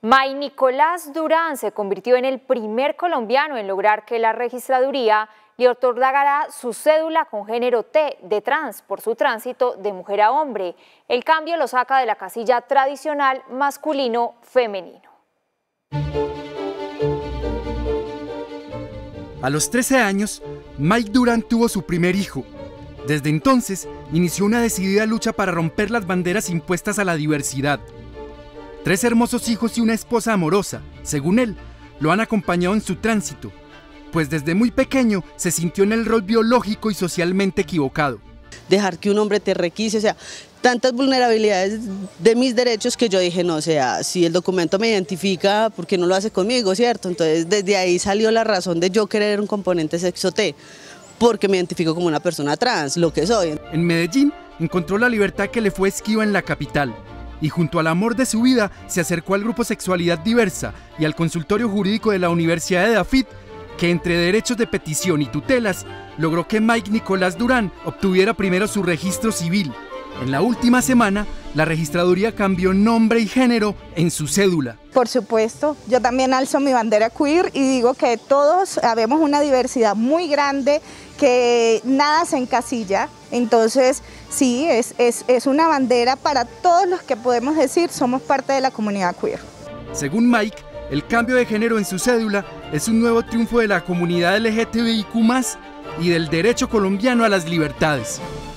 Mike Nicolás Durán se convirtió en el primer colombiano en lograr que la registraduría le otorgara su cédula con género T de trans por su tránsito de mujer a hombre. El cambio lo saca de la casilla tradicional masculino-femenino. A los 13 años, Mike Durán tuvo su primer hijo. Desde entonces, inició una decidida lucha para romper las banderas impuestas a la diversidad. 3 hermosos hijos y una esposa amorosa, según él, lo han acompañado en su tránsito, pues desde muy pequeño se sintió en el rol biológico y socialmente equivocado. Dejar que un hombre te requise, o sea, tantas vulnerabilidades de mis derechos que yo dije, no, o sea, si el documento me identifica, ¿por qué no lo hace conmigo, cierto? Entonces desde ahí salió la razón de yo querer un componente sexo T, porque me identifico como una persona trans, lo que soy. En Medellín encontró la libertad que le fue esquiva en la capital, y junto al amor de su vida se acercó al grupo Sexualidad Diversa y al consultorio jurídico de la Universidad de Dafit, que entre derechos de petición y tutelas logró que Mike Nicolás Durán obtuviera primero su registro civil. En la última semana, la registraduría cambió nombre y género en su cédula. Por supuesto, yo también alzo mi bandera queer y digo que todos habemos una diversidad muy grande, que nada se encasilla. Entonces, sí, es una bandera para todos los que podemos decir somos parte de la comunidad queer. Según Mike, el cambio de género en su cédula es un nuevo triunfo de la comunidad LGTBIQ+, y del derecho colombiano a las libertades.